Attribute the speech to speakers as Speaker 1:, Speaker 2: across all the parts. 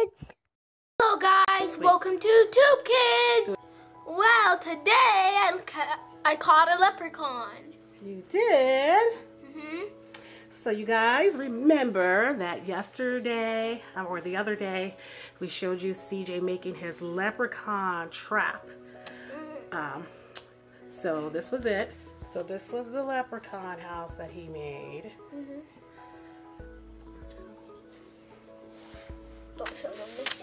Speaker 1: Toobkidz! Hello guys, welcome to Toobkidz! Well, today I caught a leprechaun.
Speaker 2: You did?
Speaker 1: Mm-hmm.
Speaker 2: So you guys remember that yesterday, or the other day, we showed you CJ making his leprechaun trap. So this was it. So this was the leprechaun house that he made.
Speaker 1: Mm-hmm. Don't show them this.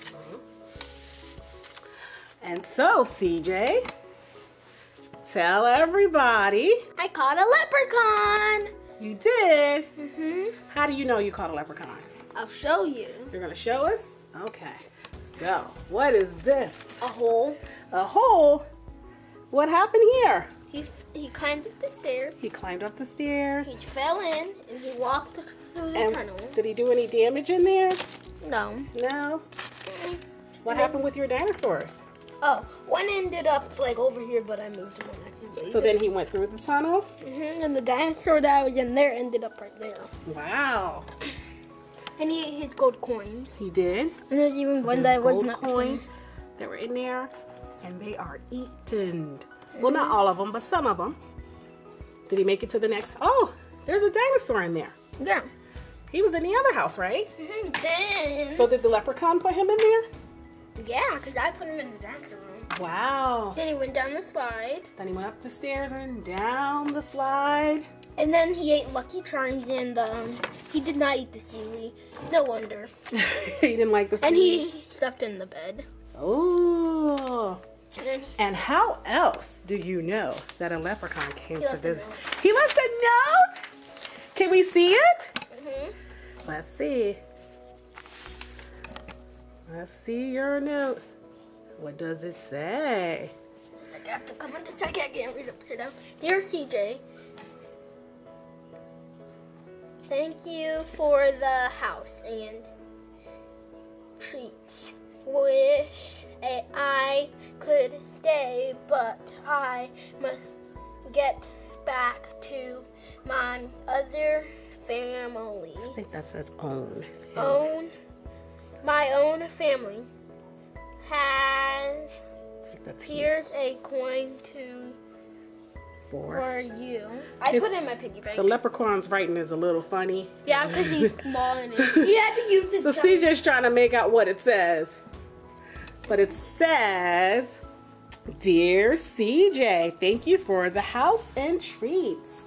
Speaker 2: And so, CJ, tell everybody.
Speaker 1: I caught a leprechaun!
Speaker 2: You did?
Speaker 1: Mm-hmm.
Speaker 2: How do you know you caught a leprechaun?
Speaker 1: I'll show you.
Speaker 2: You're gonna show us? Okay. So, what is this?
Speaker 1: A hole.
Speaker 2: A hole? What happened here?
Speaker 1: He climbed up the stairs.
Speaker 2: He climbed up the stairs.
Speaker 1: He fell in and he walked through the tunnel.
Speaker 2: Did he do any damage in there?
Speaker 1: No.
Speaker 2: No? What happened with your dinosaurs?
Speaker 1: Oh, one ended up like over here, but I moved him on.
Speaker 2: So then he went through the tunnel?
Speaker 1: Mm-hmm. And the dinosaur that was in there ended up right there.
Speaker 2: Wow.
Speaker 1: And he ate his gold coins.
Speaker 2: He did?
Speaker 1: And there's even one that was not
Speaker 2: coins that were in there, and they are eaten. Well, not all of them, but some of them. Did he make it to the next? Oh, there's a dinosaur in there.
Speaker 1: Yeah.
Speaker 2: He was in the other house, right?
Speaker 1: Mm-hmm. Then.
Speaker 2: So did the leprechaun put him in there?
Speaker 1: Yeah, because I put him in the dinosaur room.
Speaker 2: Wow.
Speaker 1: Then he went down the slide.
Speaker 2: Then he went up the stairs and down the slide.
Speaker 1: And then he ate Lucky Charms and he did not eat the seaweed. No wonder.
Speaker 2: He didn't like the seaweed.
Speaker 1: And he slept in the bed.
Speaker 2: Oh. And how else do you know that a leprechaun came to visit? He left a note? Can we see it?
Speaker 1: Mm-hmm.
Speaker 2: Let's see. Let's see your note. What does it say?
Speaker 1: I have to come in this second. I can't read it upside down. Dear CJ, thank you for the house and treats. Wish I could stay, but I must get back to my other family.
Speaker 2: I think that says own.
Speaker 1: My own family has. Here's a coin for you. I put it in my piggy bank.
Speaker 2: The leprechaun's writing is a little funny.
Speaker 1: Yeah, because he's small in it. He had to use his.
Speaker 2: So CJ's trying to make out what it says. But it says, Dear CJ, thank you for the house and treats.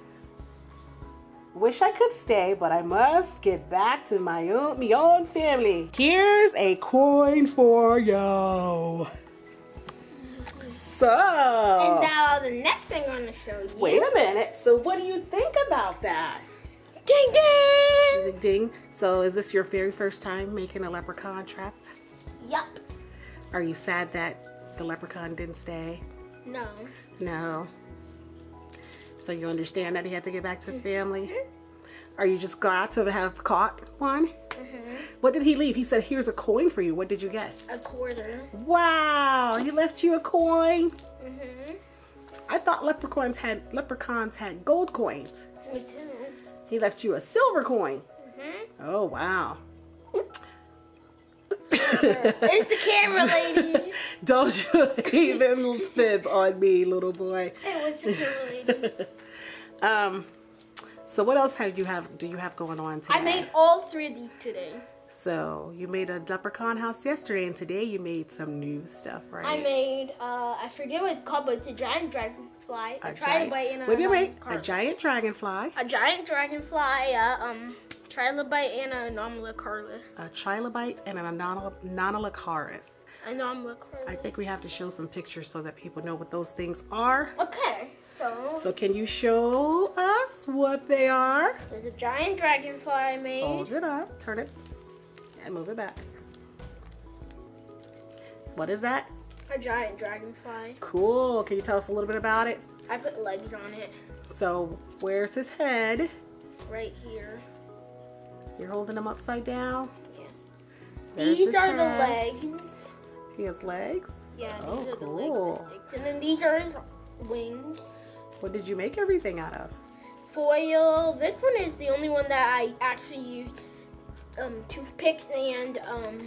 Speaker 2: Wish I could stay, but I must get back to my own family. Here's a coin for you. So.
Speaker 1: And now the next thing I'm going to show you.
Speaker 2: Wait a minute. So what do you think about that?
Speaker 1: Ding ding!
Speaker 2: Ding ding. So is this your very first time making a leprechaun trap?
Speaker 1: Yup.
Speaker 2: Are you sad that the leprechaun didn't stay?
Speaker 1: No.
Speaker 2: No. So you understand that he had to get back to his family? Are you just glad to have caught one? What did he leave? He said, here's a coin for you. What did you get?
Speaker 1: A quarter.
Speaker 2: Wow, he left you a coin? I thought leprechauns had gold coins.
Speaker 1: Me too.
Speaker 2: He left you a silver coin. Oh, wow.
Speaker 1: It's the camera lady.
Speaker 2: Don't you even fib on me, little boy.
Speaker 1: It was the camera lady.
Speaker 2: So what else do you have going on today?
Speaker 1: I made all 3 of these today.
Speaker 2: So you made a leprechaun house yesterday, and today you made some new stuff, right?
Speaker 1: I made I forget what it's called, but it's a giant dragonfly, a trilobite, and
Speaker 2: a giant dragonfly.
Speaker 1: A giant dragonfly, trilobite, and an anomalocaris.
Speaker 2: A trilobite and an anomalocaris. I think we have to show some pictures so that people know what those things are.
Speaker 1: Okay,
Speaker 2: so can you show us what they are?
Speaker 1: There's a giant dragonfly I made.
Speaker 2: Hold it up, turn it, and move it back. What is that?
Speaker 1: A giant dragonfly.
Speaker 2: Cool. Can you tell us a little bit about it?
Speaker 1: I put legs on it.
Speaker 2: So where's his head?
Speaker 1: Right here.
Speaker 2: You're holding him upside down?
Speaker 1: Yeah.
Speaker 2: There's
Speaker 1: These are
Speaker 2: head.
Speaker 1: the legs.
Speaker 2: He has legs?
Speaker 1: Yeah, these
Speaker 2: are
Speaker 1: the
Speaker 2: cool.
Speaker 1: legs. And then these are his wings.
Speaker 2: What did you make everything out of?
Speaker 1: Foil. This one is the only one that I actually used toothpicks and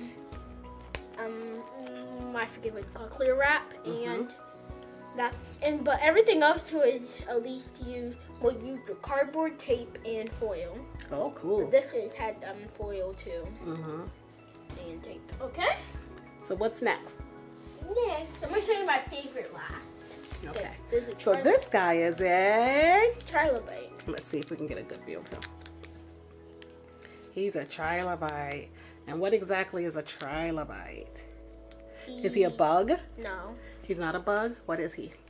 Speaker 1: I forget what it's called, clear wrap, and but everything else is at least will use the cardboard, tape, and foil.
Speaker 2: Oh, cool.
Speaker 1: But this had foil too. And tape. Okay.
Speaker 2: So what's next?
Speaker 1: Next, I'm gonna show you my favorite last.
Speaker 2: Okay.
Speaker 1: So
Speaker 2: this guy is a
Speaker 1: trilobite.
Speaker 2: Let's see if we can get a good view of him. He's a trilobite. And what exactly is a trilobite? Is he a bug?
Speaker 1: No.
Speaker 2: He's not a bug? What is he?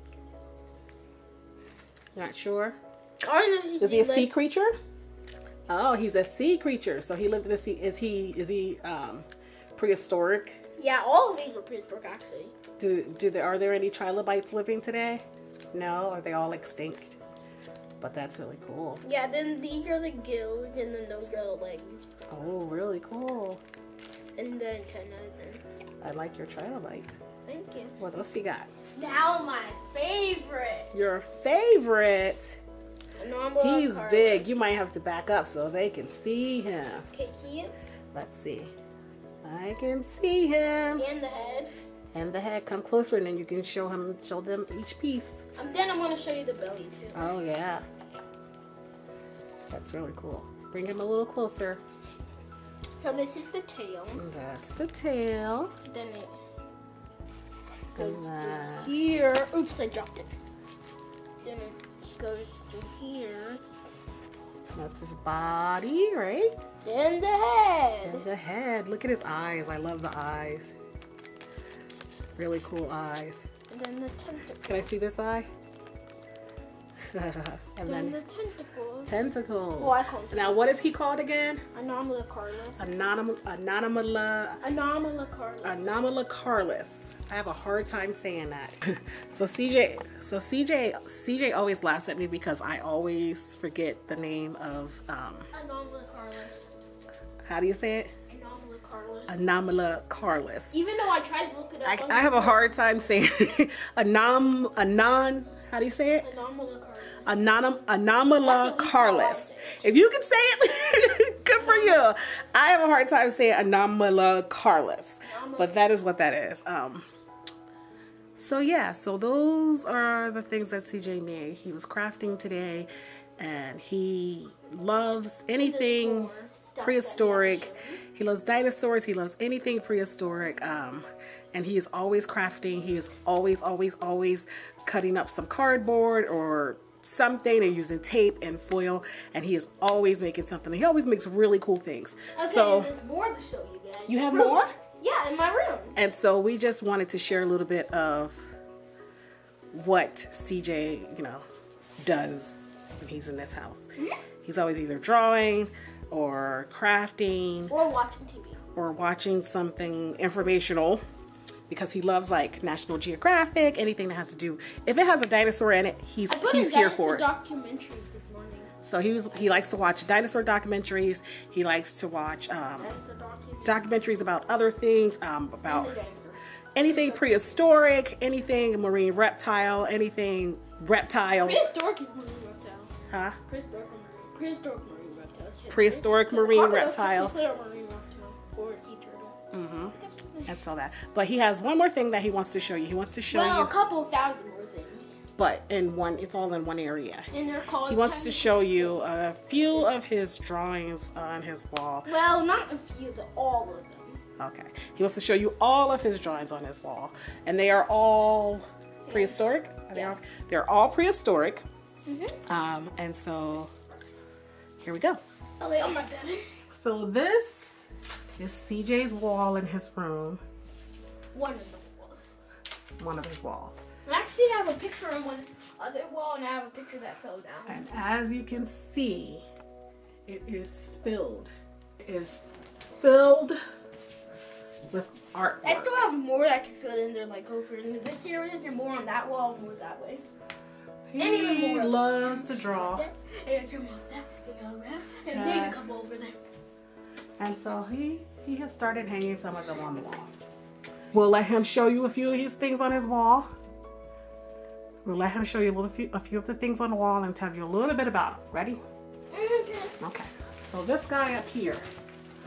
Speaker 2: Not sure? Is he a sea creature? Oh, he's a sea creature. So he lived in the sea. Is he prehistoric?
Speaker 1: Yeah, all of these are prehistoric actually.
Speaker 2: Are there any trilobites living today? No? Are they all extinct? But that's really cool.
Speaker 1: Yeah, then these are the gills, and then those are the legs.
Speaker 2: Oh, really cool.
Speaker 1: And the antenna.
Speaker 2: I like your trilobite.
Speaker 1: Thank you.
Speaker 2: What else you got?
Speaker 1: Now my favorite.
Speaker 2: Your favorite? He's
Speaker 1: Carlos.
Speaker 2: big. You might have to back up so they can see him.
Speaker 1: Okay, see him?
Speaker 2: Let's see. I can see him.
Speaker 1: And the head.
Speaker 2: And the head. Come closer, and then you can show them each piece.
Speaker 1: Then I'm gonna show you the belly too.
Speaker 2: Oh yeah. That's really cool. Bring him a little closer.
Speaker 1: So this is the tail.
Speaker 2: That's the tail.
Speaker 1: Then it goes to here. Oops, I dropped it. Then it goes to here.
Speaker 2: That's his body, right?
Speaker 1: Then the head.
Speaker 2: And the head. Look at his eyes. I love the eyes. Really cool eyes.
Speaker 1: And then the tentacles.
Speaker 2: Can I see this eye? And
Speaker 1: then the tentacles.
Speaker 2: Tentacles.
Speaker 1: Oh, I call them.
Speaker 2: Now, what is he called again?
Speaker 1: Anomalocarlis.
Speaker 2: Anomalocarlis. I have a hard time saying that. So CJ always laughs at me because I always forget the name of
Speaker 1: Anomalocarlis.
Speaker 2: How do you say it? Anomalocarlis.
Speaker 1: Even though I tried to look it up.
Speaker 2: I have a hard time saying how do you say it? Anomalocarlis. If you can say it, good for you. I have a hard time saying anomalocarlis, but that is what that is. So yeah, so those are the things that CJ made. He was crafting today, and he loves anything prehistoric. He loves dinosaurs. He loves anything prehistoric. And he is always crafting. He is always cutting up some cardboard or something and using tape and foil. And he is always making something. He always makes really cool things.
Speaker 1: Okay,
Speaker 2: so
Speaker 1: there's more to show you guys.
Speaker 2: You have more?
Speaker 1: Yeah, in my room.
Speaker 2: And so we just wanted to share a little bit of what CJ, does when he's in this house. He's always either drawing or crafting
Speaker 1: or watching TV
Speaker 2: or watching something informational, because he loves like National Geographic, anything that has to do, if it has a dinosaur in it, he's here for it.
Speaker 1: Documentaries this morning.
Speaker 2: So he likes to watch dinosaur documentaries. He likes to watch documentaries about other things, about anything prehistoric, anything marine reptile, anything reptile.
Speaker 1: Prehistoric is marine reptile.
Speaker 2: Huh?
Speaker 1: Prehistoric marine reptiles.
Speaker 2: Prehistoric marine reptiles.
Speaker 1: Or a sea turtle.
Speaker 2: And so that. But he has one more thing that he wants to show you. He wants to show you
Speaker 1: a couple thousand more things.
Speaker 2: But it's all in one area.
Speaker 1: And they're called.
Speaker 2: He wants to show you a few of his drawings on his wall.
Speaker 1: Well, not a few, all of them.
Speaker 2: Okay. He wants to show you all of his drawings on his wall. And they are all prehistoric.
Speaker 1: Yeah.
Speaker 2: They're all prehistoric. And so here we go.
Speaker 1: I'll lay on my bed.
Speaker 2: So this is CJ's wall in his room.
Speaker 1: One of the walls.
Speaker 2: One of his walls.
Speaker 1: I actually have a picture on one other wall, and I have a picture that fell down.
Speaker 2: And as you can see, it is filled. It is filled with artwork.
Speaker 1: I still have more that I can fit in there, like over in this area, and more on that wall, and more that way.
Speaker 2: He loves to draw.
Speaker 1: And some of that, and maybe a couple over there.
Speaker 2: And so he has started hanging some of them on the wall. We'll let him show you a few of his things on his wall. We'll let him show you a few of the things on the wall and tell you a little bit about them. Ready?
Speaker 1: Okay.
Speaker 2: Okay. So this guy up here,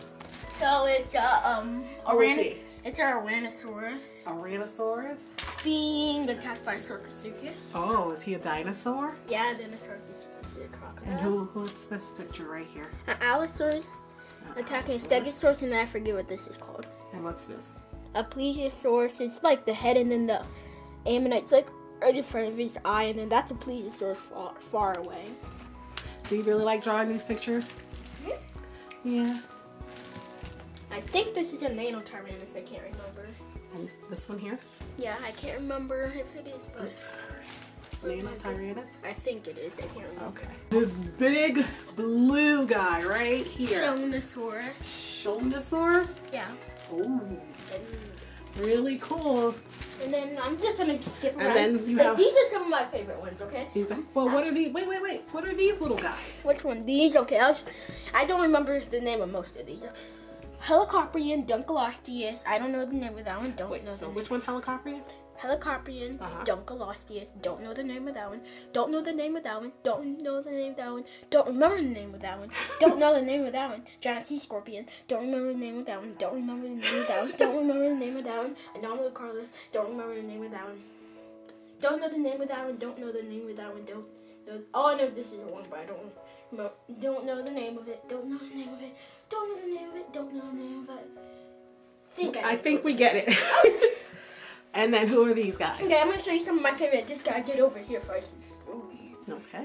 Speaker 1: So it's it's a Tyrannosaurus.
Speaker 2: Tyrannosaurus?
Speaker 1: Being attacked by Sarcosuchus.
Speaker 2: Oh, is he a dinosaur?
Speaker 1: Yeah, then a Sarcosuchus, a crocodile.
Speaker 2: And who's this picture right here?
Speaker 1: An Allosaurus attacking a Stegosaurus, and I forget what this is called.
Speaker 2: And what's this?
Speaker 1: A Plesiosaurus. It's like the head, and then the ammonite's like right in front of his eye, and then that's a Plesiosaurus far away.
Speaker 2: Do you really like drawing these pictures? Yeah.
Speaker 1: I think this is a Nanotyrannus. I can't remember.
Speaker 2: And this one here?
Speaker 1: Yeah, I can't remember if it is, but...
Speaker 2: Oops. Nanotyrannus?
Speaker 1: I think it is. I can't remember.
Speaker 2: Okay. This big blue guy right here.
Speaker 1: Shonosaurus.
Speaker 2: Shonosaurus?
Speaker 1: Yeah.
Speaker 2: Ooh. Really cool.
Speaker 1: And then I'm just gonna skip around.
Speaker 2: And then you have...
Speaker 1: These are some of my favorite ones, okay?
Speaker 2: These are... Well, what are these? Wait. What are these little guys?
Speaker 1: Which one? These? Okay, I don't remember the name of most of these. Helicoprion, Dunkleosteus. I don't know the name of that one.
Speaker 2: Which one's Helicoprion?
Speaker 1: Helicoprion, Dunkleosteus. Don't know the name of that one. Don't know the name of that one. Don't know the name of that one. Don't remember the name of that one. Don't know the name of that one. Giant sea scorpion. Don't remember the name of that one. Don't remember the name of that one. Don't remember the name of that one. Anomaly Carlos. Don't remember the name of that one. Don't know the name of that one. Don't know the name of that one. Don't know. Oh, I know this is the one, but I don't know. Don't know the name of it. Don't know the name of it. Don't know the name of it. Don't know the name of it. I
Speaker 2: think we get it. And then who are these guys?
Speaker 1: Okay, I'm going to show you some of my favorite. Just gotta get over here first.
Speaker 2: Okay.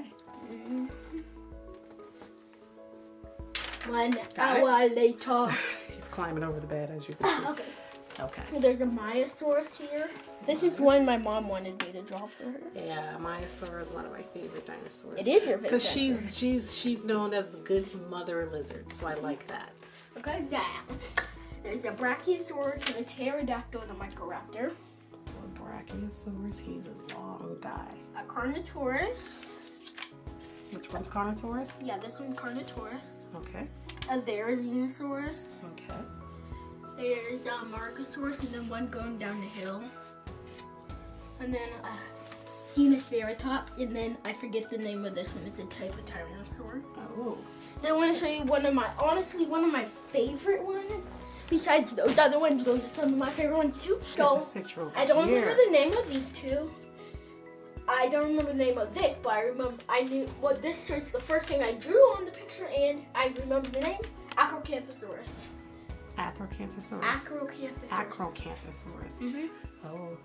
Speaker 1: 1 hour later.
Speaker 2: He's climbing over the bed, as you can see. Okay.
Speaker 1: There's a Myosaurus here. This is one my mom wanted me to draw for her.
Speaker 2: Yeah, Myosaurus is one of my favorite dinosaurs.
Speaker 1: It is your favorite.
Speaker 2: Because she's known as the good mother lizard, so I like that.
Speaker 1: Okay, now there's a Brachiosaurus and a Pterodactyl and a Microraptor.
Speaker 2: Brachiosaurus, he's a long guy.
Speaker 1: A Carnotaurus.
Speaker 2: Which one's Carnotaurus?
Speaker 1: Yeah, this one's Carnotaurus.
Speaker 2: Okay.
Speaker 1: A Therizinosaurus.
Speaker 2: Okay.
Speaker 1: There's a Marcosaurus and then one going down the hill. And then a Hemiceratops, and then I forget the name of this one. It's a type of Tyrannosaur.
Speaker 2: Oh.
Speaker 1: Then I want to show you one of my favorite ones. Besides those other ones, those are some of my favorite ones too. So I don't remember the name of these two. I don't remember the name of this, but I knew what this is. The first thing I drew on the picture, and I remember the name. Acrocanthosaurus.
Speaker 2: Acrocanthosaurus.
Speaker 1: Acrocanthosaurus.
Speaker 2: Acrocanthosaurus. Oh.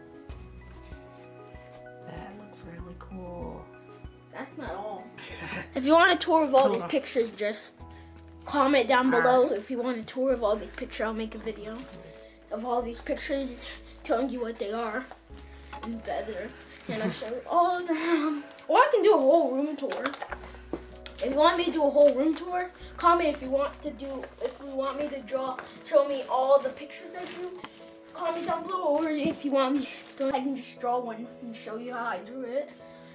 Speaker 2: That looks really cool.
Speaker 1: That's not all. If you want a tour of all these pictures, just comment down below. If you want a tour of all these pictures, I'll make a video of all these pictures telling you what they are and better. And I'll show you all of them. Or I can do a whole room tour. If you want me to do a whole room tour, comment if you want me to show me all the pictures I drew. Comment down below, or if you want me to, I can just draw one and show you how I drew it.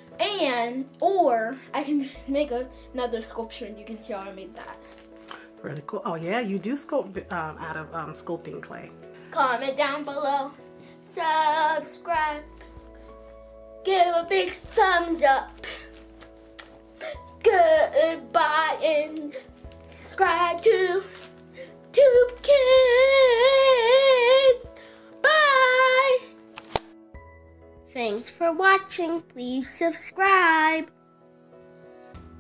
Speaker 1: Or I can make another sculpture and you can see how I made that.
Speaker 2: Really cool. Oh yeah, you do sculpt out of sculpting clay.
Speaker 1: Comment down below, subscribe, give a big thumbs up. Goodbye and subscribe to Toobkidz. Bye. Thanks for watching. Please subscribe.